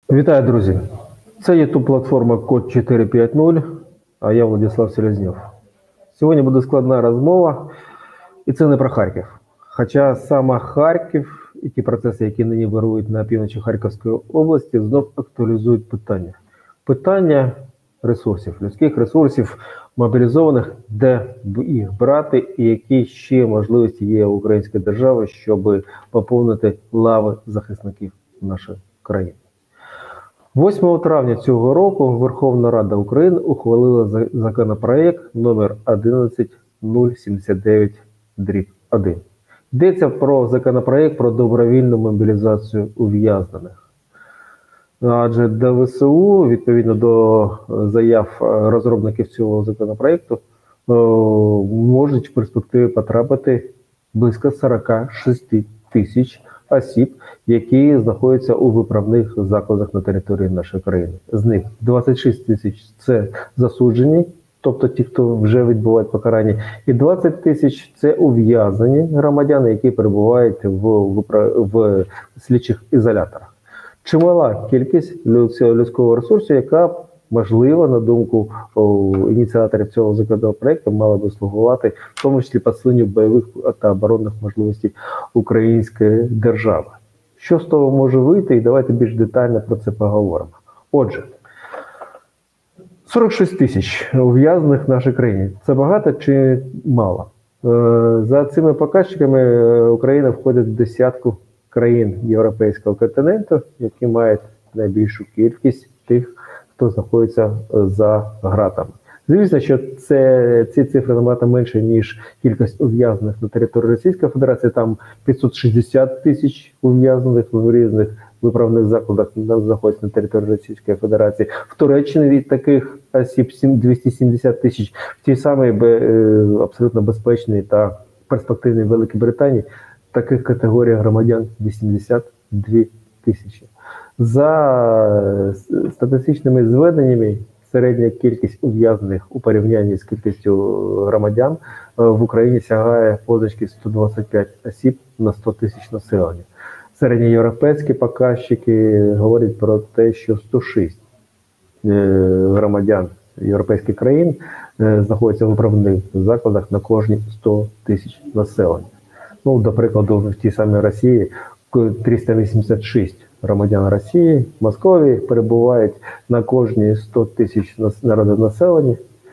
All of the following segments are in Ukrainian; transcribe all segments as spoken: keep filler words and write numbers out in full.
Вітаю, друзі! Це ютуб-платформа Код чотири п'ять нуль, а я Владислав Селезньов. Сьогодні буде складна розмова, і це не про Харків. Хоча саме Харків і ті процеси, які нині вирують на півночі Харківської області, знов актуалізують питання. Питання ресурсів, людських ресурсів, мобілізованих, де їх брати і які ще можливості є у української держави, щоб поповнити лави захисників нашої країни. восьмого травня цього року Верховна Рада України ухвалила законопроект номер одинадцять нуль сімдесят дев'ять дріб один. Йдеться про законопроект про добровільну мобілізацію ув'язнених. Адже до В С У, відповідно до заяв розробників цього законопроекту, можуть в перспективі потрапити близько сорок шість тисяч осіб, які знаходяться у виправних закладах на території нашої країни. З них двадцять шість тисяч – це засуджені, тобто ті, хто вже відбувають покарання, і двадцять тисяч – це ув'язнені громадяни, які перебувають в, в, в слідчих ізоляторах. Чимала кількість людського ресурсу, яка, можливо, на думку о, ініціаторів цього законопроекту, мала би слугувати, в тому числі посиленню бойових та оборонних можливостей української держави. Що з того може вийти, і давайте більш детально про це поговоримо. Отже, сорок шість тисяч ув'язнених в нашій країні. Це багато чи мало? За цими показчиками Україна входить в десятку країн Європейського континенту, які мають найбільшу кількість тих, хто знаходиться за ґратами. Звісно, що це, ці цифри набагато менше, ніж кількість ув'язнених на території Російської Федерації. Там п'ятсот шістдесят тисяч ув'язнених в різних виправних закладах знаходяться на території Російської Федерації. В Туреччині від таких осіб двісті сімдесят тисяч. В тій самій абсолютно безпечній та перспективній Великій Британії таких категорій громадян вісімдесят дві тисячі. За статистичними зведеннями, середня кількість ув'язнених у порівнянні з кількістю громадян в Україні сягає позначки сто двадцять п'ять осіб на сто тисяч населення. Середньоєвропейські показчики говорять про те, що сто шість громадян європейських країн знаходяться в виправних закладах на кожні сто тисяч населення. Ну, до прикладу, в тій самій Росії триста вісімдесят шість громадян Росії, Московії перебувають на кожні сто тисяч народонаселення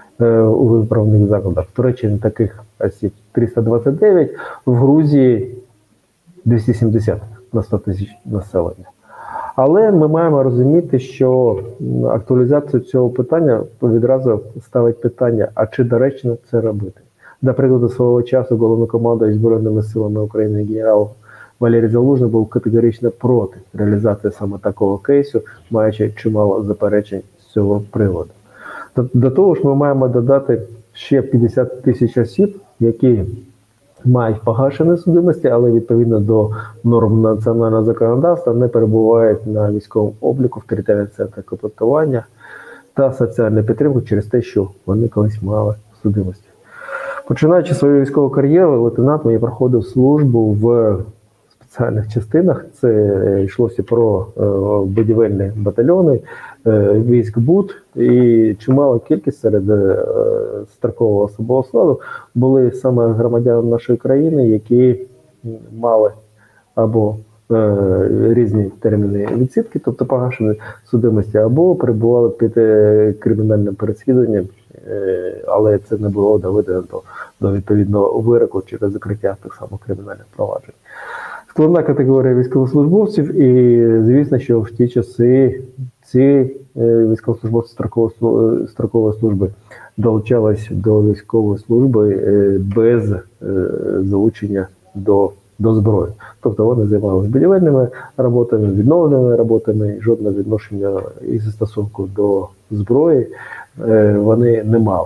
у виправних закладах. В Туреччині таких осіб триста двадцять дев'ять, в Грузії двісті сімдесят на сто тисяч населення. Але ми маємо розуміти, що актуалізація цього питання відразу ставить питання, а чи доречно це робити? До прикладу, свого часу головнокомандувач Збройними силами України генерал Валерій Залужний був категорично проти реалізації саме такого кейсу, маючи чимало заперечень з цього приводу. До того ж, ми маємо додати ще п'ятдесят тисяч осіб, які мають погашені судимості, але відповідно до норм національного законодавства не перебувають на військовому обліку в територіальних центрах комплектування та соціальної підтримки через те, що вони колись мали судимості. Починаючи свою військову кар'єру, лейтенант мені проходив службу в спеціальних частинах. Це йшлося про е, будівельні батальйони, е, військ БУД, і чимала кількість серед е, строкового особового складу були саме громадяни нашої країни, які мали або е, різні терміни відсидки, тобто погашені судимості, або перебували під е, кримінальним переслідуванням, е, але це не було доведено до, до відповідного вироку через закриття так само кримінальних проваджень. Складна категорія військовослужбовців, і звісно, що в ті часи ці військовослужбовці строкової, строкової служби долучались до військової служби без залучення до, до зброї. Тобто вони займалися будівельними роботами, відновленими роботами, жодного відношення і застосунку до зброї вони не мали.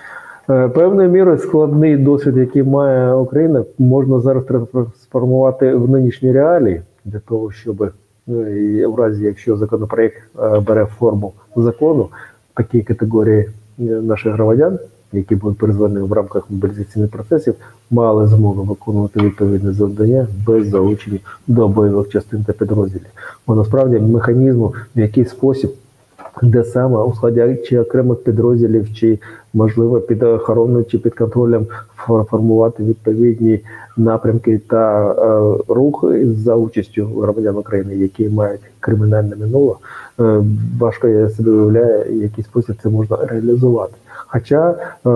Певною мірою складний досвід, який має Україна, можна зараз трансформувати в нинішні реалії, для того, щоб ну, і в разі, якщо законопроект бере форму закону, такі категорії наших громадян які були призвані в рамках мобілізаційних процесів, мали змогу виконувати відповідне завдання без залучення до бойових частин та підрозділів. Бо насправді механізму, в який спосіб, де саме у складі чи окремих підрозділів, чи можливо під охороною, чи під контролем формувати відповідні напрямки та е, рухи за участю громадян України, які мають кримінальне минуле, е, важко я собі уявляю, в який спосіб це можна реалізувати. Хоча е,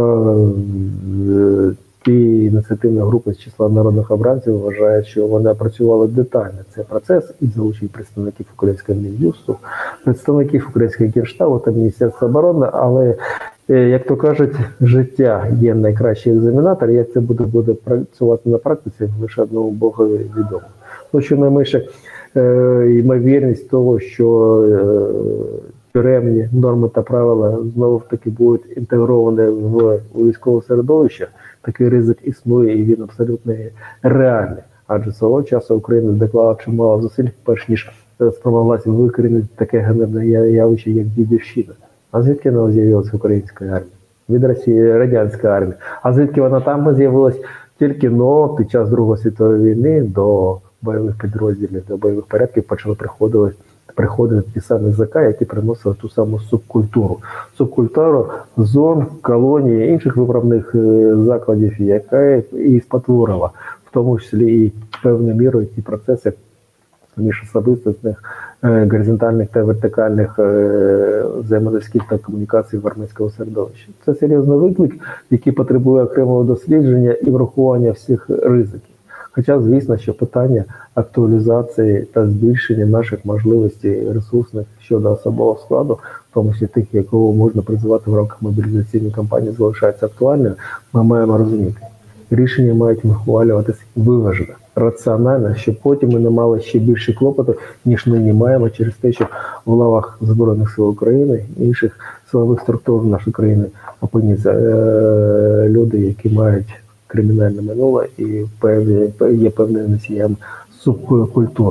е, ті ініціативні групи з числа народних обранців вважають, що вони опрацювали детально цей процес і залучили представників українського Мін'юсту, представників українського Генштабу та Міністерства оборони, але, як то кажуть, життя є найкращий екзаменатор, як це буде, буде працювати на практиці, лише одному Богові відомо. Ну, щонайменше е, ймовірність того, що е, тюремні норми та правила знову-таки будуть інтегровані в військове середовище, такий ризик існує і він абсолютно реальний. Адже свого часу Україна доклала чимало зусиль, перш ніж спромоглася викорінити таке ганебне явище, як дідівщина. А звідки вона з'явилася українська армія? Від Росії, радянська армія. А звідки вона там з'явилась? Тільки но під час Другої світової війни до бойових підрозділів, до бойових порядків почали приходити приходити ті самі ЗК, які приносили ту саму субкультуру. Субкультуру зон, колонії, інших виправних закладів, яка і спотворила, в тому числі і певною мірою ті процеси між особистісних, горизонтальних та вертикальних взаємозв'язків та комунікацій в армійському середовищі. Це серйозний виклик, який потребує окремого дослідження і врахування всіх ризиків. Хоча, звісно, що питання актуалізації та збільшення наших можливостей ресурсних щодо особового складу, в тому числі тих, якого можна призивати в рамках мобілізаційної кампанії, залишається актуальною, ми маємо розуміти. Рішення мають ухвалюватися виважено, раціонально, щоб потім ми не мали ще більше клопоту, ніж нині маємо, через те, що в лавах Збройних сил України і інших силових структур нашої країни опиняться е люди, які мають кримінальне минуле і певні, є певним носієм субкультури.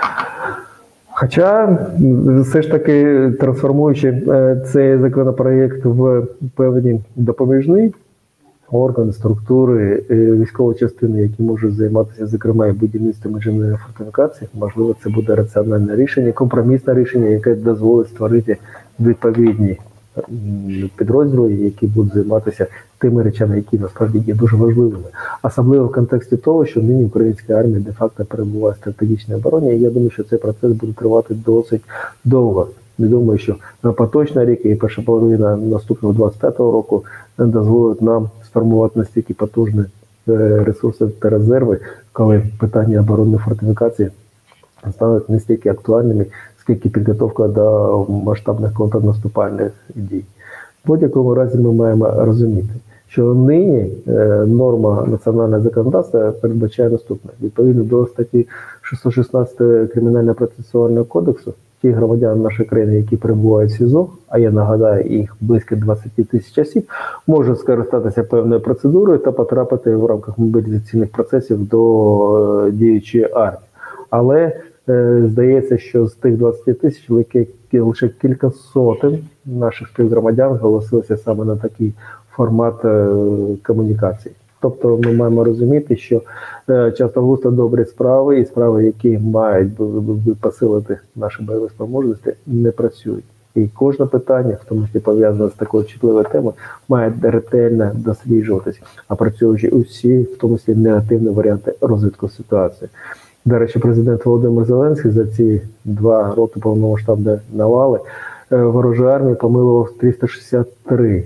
Хоча, все ж таки, трансформуючи цей законопроєкт в певні допоміжні органи, структури, військової частини, які можуть займатися, зокрема, і будівництвом інженерної фортифікації, можливо, це буде раціональне рішення, компромісне рішення, яке дозволить створити відповідні підрозділи, які будуть займатися тими речами, які насправді є дуже важливими. Особливо в контексті того, що нині українська армія де-факто перебуває в стратегічній обороні, і я думаю, що цей процес буде тривати досить довго. Не думаю, що на поточний рік і перша половина наступного двадцять п'ятого року дозволить нам сформувати настільки потужні ресурси та резерви, коли питання оборонної фортифікації стануть не стільки актуальними, скільки підготовка до масштабних контрнаступальних дій. В будь-якому разі ми маємо розуміти, що нині норма національного законодавства передбачає наступне. Відповідно до статті шістсот шістнадцять Кримінального процесуального кодексу, ті громадяни нашої країни, які перебувають в СІЗО, а я нагадаю, їх близько двадцять тисяч осіб, можуть скористатися певною процедурою та потрапити в рамках мобілізаційних процесів до діючої армії. Але здається, що з тих двадцяти тисяч лише кілька сотень наших співгромадян зголосилися саме на такий формат комунікації. Тобто ми маємо розуміти, що часто густо добрі справи і справи, які мають посилити наші бойові спроможності, не працюють. І кожне питання, в тому числі пов'язане з такою чутливою темою, має ретельно досліджуватися, опрацьовуючи усі, в тому числі негативні варіанти розвитку ситуації. До речі, президент Володимир Зеленський за ці два роки повномасштабної навали ворожої армії помилував триста шістдесят три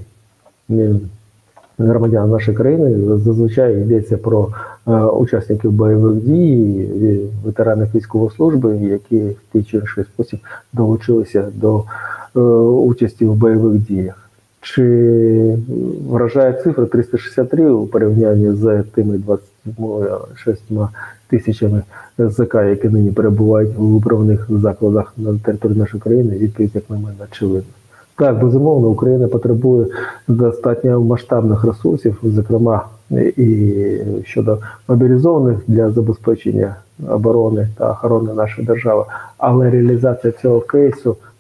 громадян нашої країни. Зазвичай йдеться про учасників бойових дій, ветеранів військової служби, які в той чи інший спосіб долучилися до участі в бойових діях. Чи вражає цифра триста шістдесят три у порівнянні з тими двадцять шістьма тисячами ЗК, які нині перебувають у виправних закладах на території нашої країни? Відповідь, як на мене, очевидна. Так, безумовно, Україна потребує достатньо масштабних ресурсів, зокрема і щодо мобілізованих для забезпечення оборони та охорони нашої держави. Але реалізація цього кейсу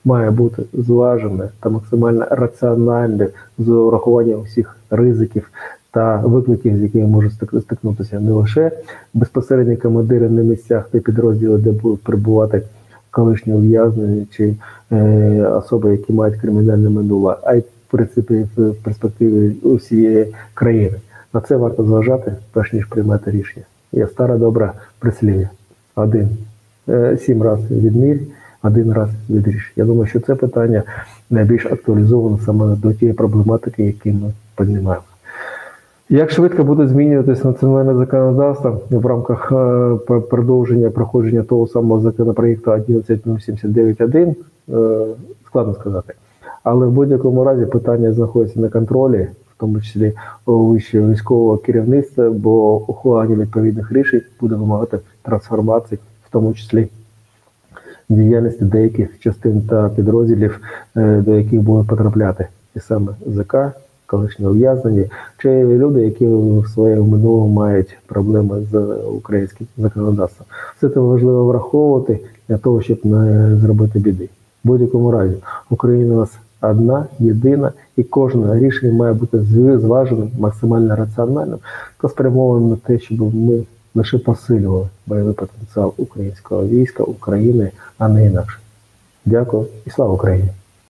має бути зважене та максимально раціональне з урахуванням всіх ризиків та викликів, з якими може стикнутися не лише безпосередні командири на місцях та підрозділи, де будуть перебувати колишні ув'язнені чи е, особи, які мають кримінальне минуле, а й в принципі в перспективі усієї країни. На це варто зважати, перш ніж приймати рішення. Є стара добра прислів'я. Один е, сім разів відмір, один раз відріж. Я думаю, що це питання найбільш актуалізовано саме до тієї проблематики, яку ми піднімаємо. Як швидко буде змінюватися національне законодавство в рамках е, продовження проходження того самого законопроєкту одинадцять сімдесят дев'ять один, е, складно сказати. Але в будь-якому разі питання знаходиться на контролі, в тому числі у вищого військового керівництва, бо ухвалення відповідних рішень буде вимагати трансформації, в тому числі діяльності деяких частин та підрозділів, е, до яких будуть потрапляти і саме ЗК, колишні ув'язнені, чи люди, які в своєму минулому мають проблеми з українським законодавством. Все це важливо враховувати для того, щоб не зробити біди. В будь-якому разі, Україна у нас одна, єдина, і кожне рішення має бути зваженим, максимально раціональним та спрямованим на те, щоб ми лише посилювали бойовий потенціал українського війська, України, а не інакше. Дякую і слава Україні!